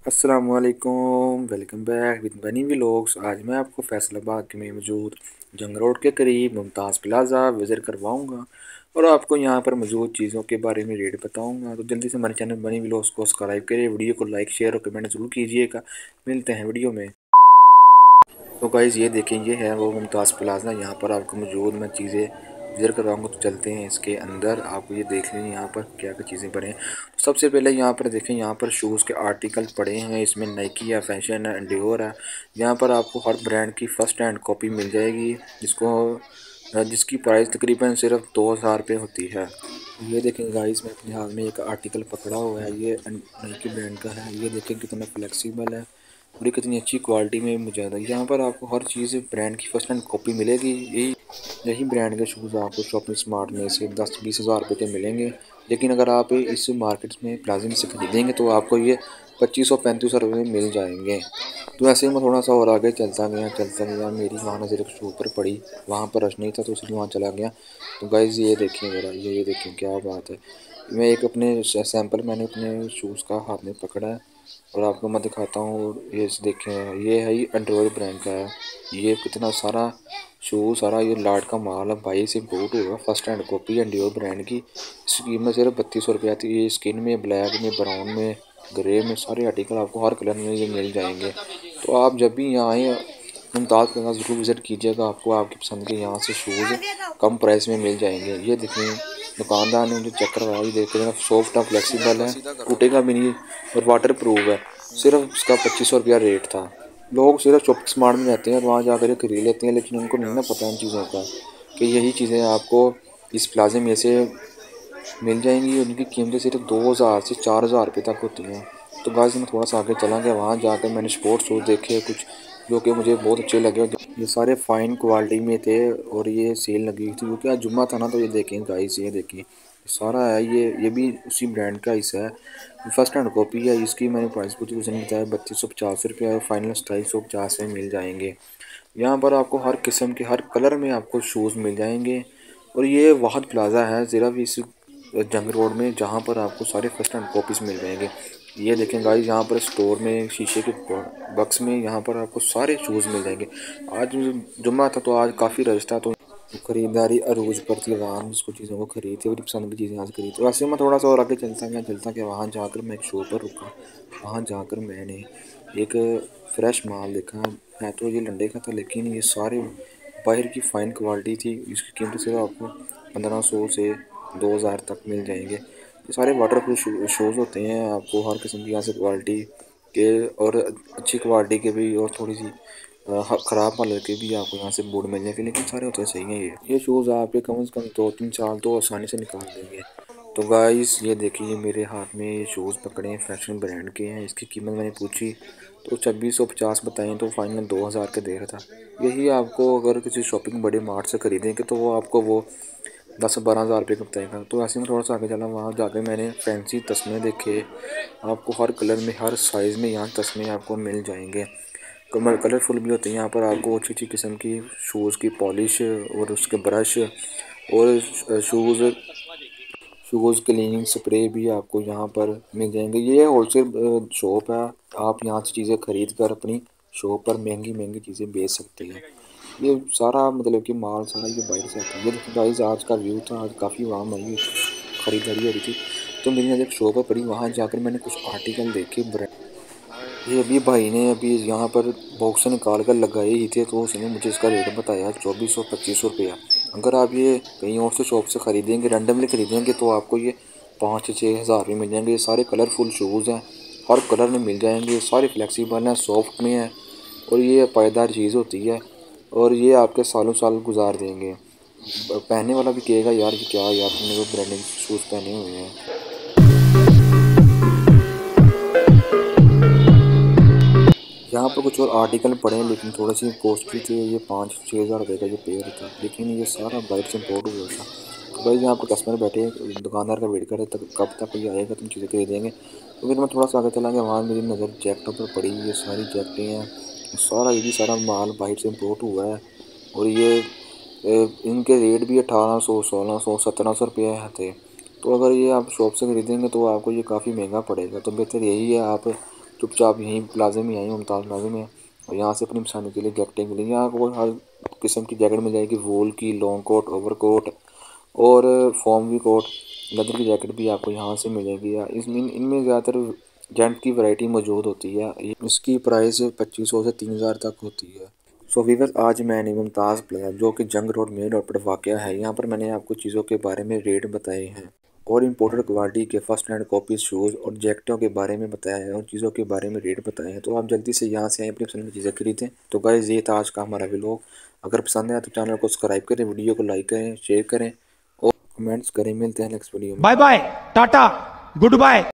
अस्सलामुअलैकुम, welcome back with Bunny vlogs. आज मैं आपको फैसलाबाद में मौजूद जंग रोड के करीब मुमताज़ प्लाज़ा विज़िट करवाऊंगा और आपको यहां पर मौजूद चीज़ों के बारे में रेट बताऊंगा। तो जल्दी से हमारे चैनल बनी व्लॉग्स को सब्सक्राइब करिए, वीडियो को लाइक शेयर और कमेंट ज़रूर कीजिएगा। मिलते हैं वीडियो में। तो गाइज़ ये देखें, ये है वो मुमताज़ प्लाज़ा। यहाँ पर आपको मौजूद मैं चीज़ें विज़िट करवाऊँगा। तो चलते हैं इसके अंदर, आप ये देख लें यहाँ पर क्या क्या चीज़ें पड़े हैं। तो सबसे पहले यहाँ पर देखें, यहाँ पर शूज़ के आर्टिकल पड़े हैं। इसमें नाइकी है, फैशन है, डियोर है। यहाँ पर आपको हर ब्रांड की फ़र्स्ट हैंड कॉपी मिल जाएगी, जिसकी प्राइस तकरीबन सिर्फ 2000 रुपये होती है। ये देखें गाइस, मैं अपने हाथ में एक आर्टिकल पकड़ा हुआ है, ये नाइकी ब्रांड का है। ये देखें कितना फ्लेक्सिबल है और ये कितनी अच्छी क्वालिटी में मौजूद है। यहाँ पर आपको हर चीज़ ब्रांड की फर्स्ट हैंड कॉपी मिलेगी। यही ब्रांड के शूज़ आपको शॉपिंग स्मार्ट में से 10-20 हज़ार रुपये के मिलेंगे। लेकिन अगर आप इस मार्केट में प्लाजा में से खरीदेंगे तो आपको ये 2500-3500 रुपये में मिल जाएंगे। तो ऐसे ही मैं थोड़ा सा और आगे चलता गया, मेरी वहाँ नज़र एक शू पर पड़ी, वहाँ पर रश नहीं था तो इसलिए वहाँ चला गया। तो गाइज़ ये देखिए ज़रा, ये देखिए क्या बात है। मैं एक अपने सैंपल मैंने अपने शूज़ का हाथ में पकड़ा है और आपको मैं दिखाता हूँ। ये देखें, ये है ही एंड्रॉयड ब्रांड का है। ये कितना सारा शूज़, सारा ये लाट का माल है भाई से इम्पोर्ट हुआ, first hand copy android brand की। इसकी कीमत सिर्फ 3200 रुपये आती है। ये स्किन में, ब्लैक में, ब्राउन में, ग्रे में, सारे आर्टिकल आपको हर कलर में ये मिल जाएंगे। तो आप जब भी यहाँ आएँ मुमताज़ के पास ज़रूर विज़िट कीजिएगा, आपको आपकी पसंद के यहाँ से शूज़ कम प्राइस में मिल जाएंगे। ये देखें, दुकानदार ने मुझे चेक करवाया, ये देखिए सॉफ्ट और फ्लेक्सिबल है, टूटेगा भी नहीं और वाटर प्रूफ है। सिर्फ इसका 2500 रुपया रेट था। लोग सिर्फ शॉपिंग स्मार्ट में जाते हैं और वहाँ जाकर ये खरीद लेते हैं, लेकिन उनको नहीं ना पता इन चीज़ों का कि यही चीज़ें आपको इस प्लाजे में से मिल जाएंगी। उनकी कीमतें सिर्फ 2000 से 4000 रुपये तक होती हैं। तो गाइस मैं थोड़ा सा आगे चला गया, वहाँ जाकर मैंने स्पोर्ट्स शूज़ देखे कुछ, जो कि मुझे बहुत अच्छे लगे। ये सारे फाइन क्वालिटी में थे और ये सेल लगी थी क्योंकि आज जुम्मा था ना। तो ये देखें गाइस, ये देखें सारा है, ये भी उसी ब्रांड का हिस्सा है। फर्स्ट हैंड कॉपी है। इसकी मैंने प्राइस पूछी, उसने बताया 3250 रुपये और फाइनल 2750 में मिल जाएंगे। यहाँ पर आपको हर किस्म के, हर कलर में आपको शूज़ मिल जाएंगे। और ये वाहद प्लाज़ा है सिर्फ इस जंग रोड में, जहाँ पर आपको सारे फर्स्ट हैंड कॉपीज़ मिल जाएंगे। ये देखें गाइस, यहाँ पर स्टोर में शीशे के बक्स में यहाँ पर आपको सारे शूज़ मिल जाएंगे। आज जुम्मा था तो आज काफ़ी रश था, तो खरीदारी अरूज पर थी, आराम जिसको चीज़ों को खरीदते और पसंद की चीज़ें यहाँ से खरीदी। तो ऐसे मैं थोड़ा सा और आगे चलता गया, वहाँ जाकर मैं एक शॉप पर रुका। वहाँ जाकर मैंने एक फ्रेश माल देखा है। तो ये लंडे का था, लेकिन ये सारे बाहर की फ़ाइन क्वालिटी थी। इसकी कीमत सिर्फ आपको 1500 से 2000 तक मिल जाएंगे। ये सारे वाटर प्रूफ शूज़ होते हैं। आपको हर किस्म की यहाँ से क्वालिटी के और अच्छी क्वालिटी के भी और थोड़ी सी ख़राब कलर के भी आपको यहाँ से बूट मिल जाएंगे, लेकिन सारे होते सही हैं। ये शूज़ आपके कम से कम 2-3 साल तो आसानी से निकाल देंगे। तो गाइस ये देखिए, ये मेरे हाथ में ये शूज़ पकड़े हैं, फैशन ब्रांड के हैं। इसकी कीमत मैंने पूछी तो 2650 बताएं, तो फाइनल 2000 का दे रहा था। यही आपको अगर किसी शॉपिंग बड़े मार्ट से खरीदेंगे तो वो आपको वो 10-12 हज़ार रुपये का बताएगा। तो ऐसे में थोड़ा सा आगे चला, वहाँ जाकर मैंने फैंसी तस्मे देखे। आपको हर कलर में, हर साइज़ में यहाँ तस्मे आपको मिल जाएंगे। कमर कलरफुल भी होते हैं। यहाँ पर आपको अच्छी अच्छी किस्म की शूज़ की पॉलिश और उसके ब्रश और शूज़ क्लीनिंग स्प्रे भी आपको यहाँ पर मिल जाएंगे। ये होलसेल शॉप है, आप यहाँ से चीज़ें खरीद कर अपनी शॉप पर महंगी महंगी चीज़ें बेच सकते हैं। ये सारा मतलब कि माल सारा ये बाहर से आता है। ये देखिए गाइस, आज का व्यू था, आज काफ़ी आवाम आई हुई थी, खरीदारी हो रही थी। तो मेरी नज़र एक शॉप पर पड़ी, वहाँ जाकर मैंने कुछ आर्टिकल देखे। ये अभी भाई ने अभी यहाँ पर बॉक्स से निकाल कर लगाए ही थे, तो उसने मुझे इसका रेट बताया 2400-2500 रुपया। अगर आप ये कहीं और से शॉप से ख़रीदेंगे, रैंडमली ख़रीदेंगे, तो आपको ये 5-6 हज़ार में मिल जाएंगे। ये सारे कलरफुल शूज़ हैं, हर कलर में मिल जाएंगे, सारे फ्लेक्सिबल हैं, सॉफ्ट में हैं और ये पायदार चीज़ होती है और ये आपके सालों साल गुजार देंगे। पहनने वाला भी कहेगा यार ये क्या यार, तुमने वो ब्रांडेड शूज़ पहने हुए हैं। यहाँ पर कुछ और आर्टिकल पड़े हैं, लेकिन थोड़े से कॉस्टली थे। ये 5-6 हज़ार रुपये का ये पेयर था, लेकिन ये सारा बाइक से इम्पोर्ट हुआ था। तो भाई यहाँ पर कस्टमर बैठे हैं, दुकानदार का वेट कर रहे तक कब तक ये आएगा, तुम चीज़ें खरीदेंगे। तो फिर मैं थोड़ा सा आगे चला गया, वहाँ मेरी नज़र जैकेटों पर पड़ी। ये सारी जैकेटें हैं, सारा ये भी सारा माल बाइक से इम्पोर्ट हुआ है और ये इनके रेट भी 1800, 1600, 1700 रुपये थे। तो अगर ये आप शॉप से खरीदेंगे तो आपको ये काफ़ी महंगा पड़ेगा। तो बेहतर यही है आप चुपचाप यहीं प्लाजे में आई, मुमताज़ प्लाजे में, और यहाँ से अपनी पसंद के लिए जैकेटें मिलेंगी। यहाँ आपको हर किस्म की जैकेट मिल जाएगी, वूल की, लॉन्ग कोट, ओवर कोट और फॉर्मल कोट, लेदर की जैकेट भी आपको यहाँ से मिलेगी। या इसमें इनमें ज़्यादातर जेंट की वैरायटी मौजूद होती है। इसकी प्राइस 2500 से 3000 तक होती है। सो वीवर, आज मैंने मुमताज़ प्लाजा जो कि जंग रोड मेन रोड पर वाक़या है, यहाँ पर मैंने आपको चीज़ों के बारे में रेट बताए हैं और इम्पोर्टेड क्वालिटी के फर्स्ट हैंड कॉपीज, शूज़ और जैकेटों के बारे में बताया है और चीज़ों के बारे में रेट बताए हैं। तो आप जल्दी से यहाँ से आएँ, अपनी पसंद की चीज़ें खरीदें। तो गाइस, ये था आज का हमारा व्लॉग। अगर पसंद आया तो चैनल को सब्सक्राइब करें, वीडियो को लाइक करें, शेयर करें और कमेंट्स करें। मिलते हैं नेक्स्ट वीडियो में। Bye bye, tata, good bye.